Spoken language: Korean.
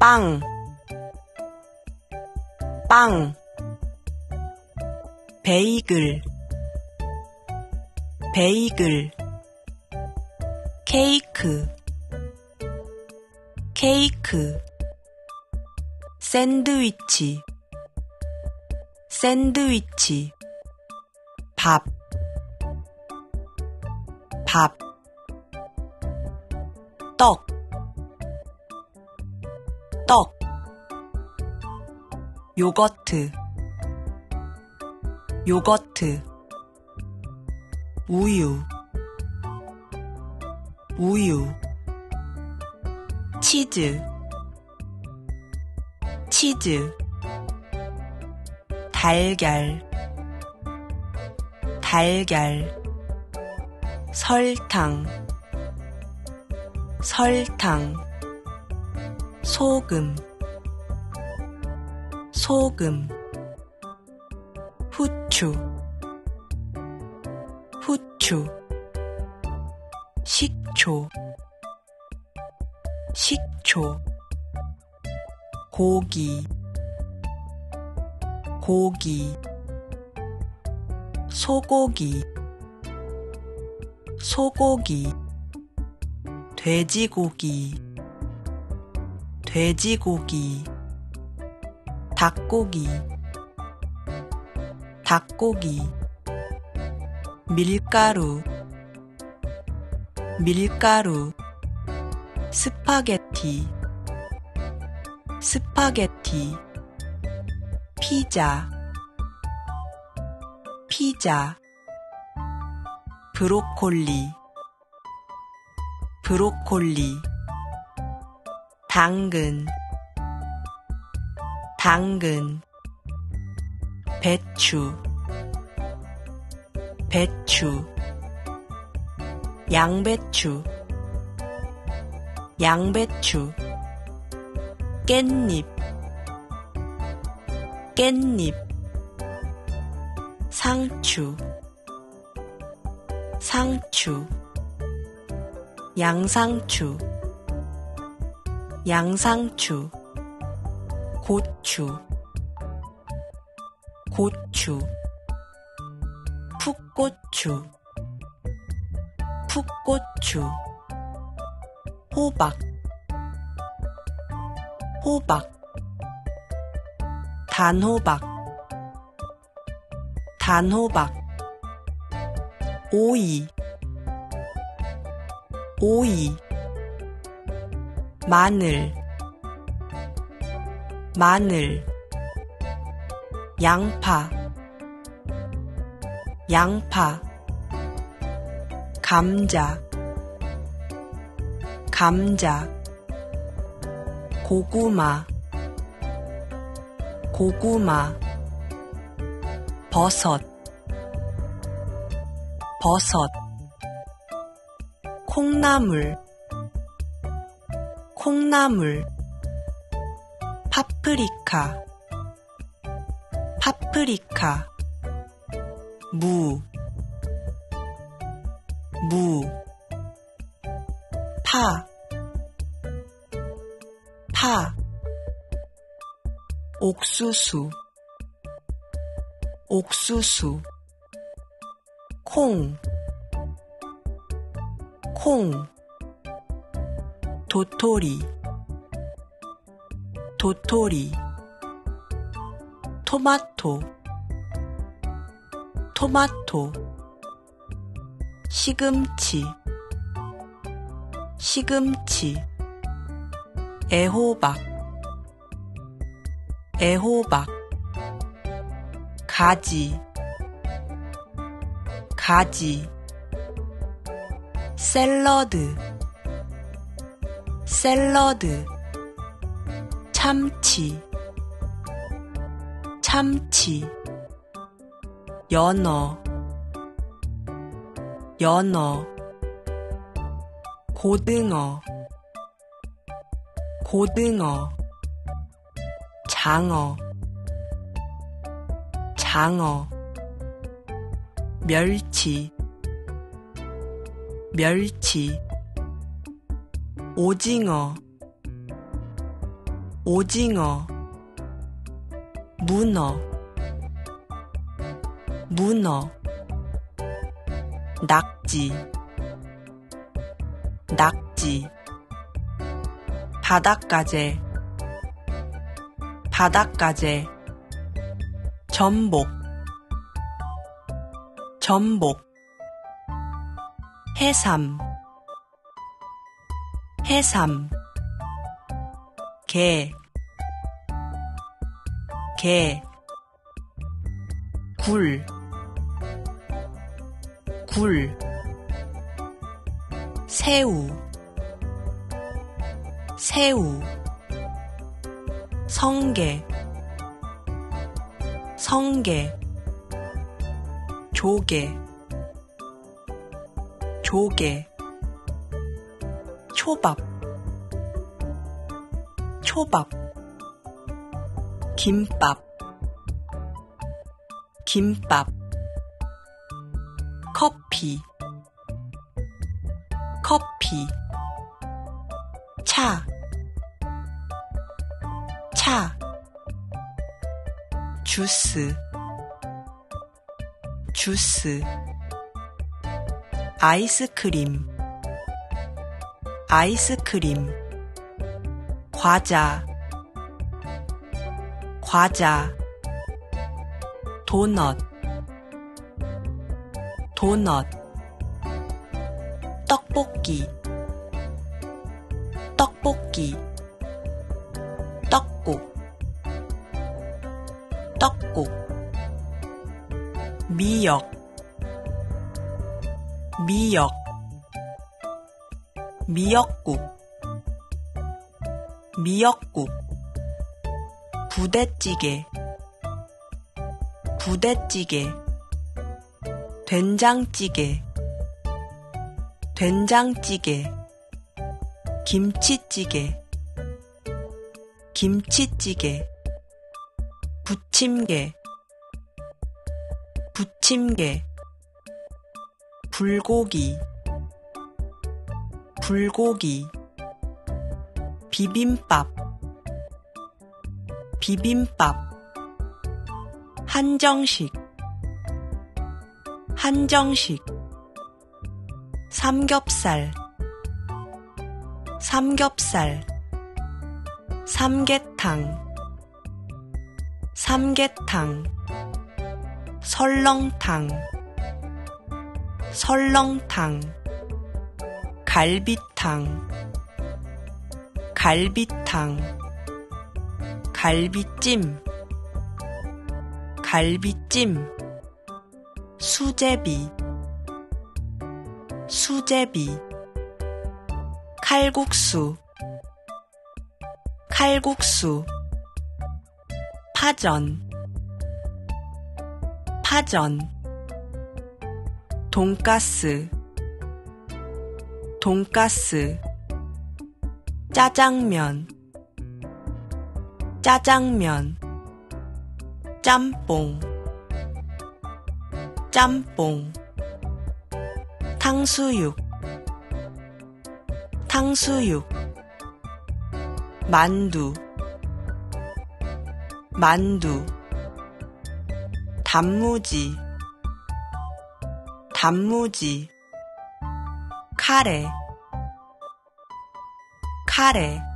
빵, 빵. 베이글, 베이글. 케이크, 케이크. 샌드위치, 샌드위치. 밥, 밥. 떡, 떡. 요거트, 요거트. 우유, 우유. 치즈, 치즈. 달걀, 달걀. 설탕, 설탕. 소금, 소금. 후추, 후추. 식초, 식초. 고기, 고기. 소고기, 소고기. 돼지고기, 돼지고기. 닭고기, 닭고기. 밀가루, 밀가루. 스파게티, 스파게티. 피자, 피자. 브로콜리, 브로콜리. 당근, 당근. 배추, 배추. 양배추, 양배추. 깻잎, 깻잎. 상추, 상추. 양상추, 양상추. 고추, 고추. 풋고추, 풋고추. 호박, 호박. 단호박, 단호박. 오이, 오이. 마늘, 마늘. 양파, 양파. 감자, 감자. 고구마, 고구마. 버섯, 버섯. 콩나물, 콩나물. 파프리카, 파프리카. 무, 무. 파, 파. 옥수수, 옥수수. 콩, 콩. 도토리, 도토리. 토마토, 토마토. 시금치, 시금치. 애호박, 애호박. 가지, 가지. 샐러드, 샐러드. 참치, 참치. 연어, 연어. 고등어, 고등어. 장어, 장어. 멸치, 멸치. 오징어, 오징어, 문어, 문어, 낙지, 낙지, 바닷가재, 바닷가재, 전복, 전복, 해삼, 해삼, 게, 게, 굴, 굴, 새우, 새우, 성게, 성게, 조개, 조개, 초밥, 초밥, 김밥, 김밥, 커피, 커피, 차, 차, 주스, 주스, 아이스크림, 아이스크림, 과자, 과자, 도넛, 도넛, 떡볶이, 떡볶이, 떡국, 떡국, 미역, 미역, 미역국, 미역국, 부대찌개, 부대찌개, 된장찌개, 된장찌개, 김치찌개, 김치찌개, 부침개, 부침개, 불고기, 불고기, 비빔밥, 비빔밥, 한정식, 한정식, 삼겹살, 삼겹살, 삼계탕, 삼계탕, 설렁탕, 설렁탕, 갈비탕, 갈비탕, 갈비찜, 갈비찜, 수제비, 수제비, 칼국수, 칼국수, 파전, 파전, 돈가스, 돈가스, 짜장면, 짜장면, 짬뽕, 짬뽕, 탕수육, 탕수육, 만두, 만두, 단무지, 단무지, 카레, 카레,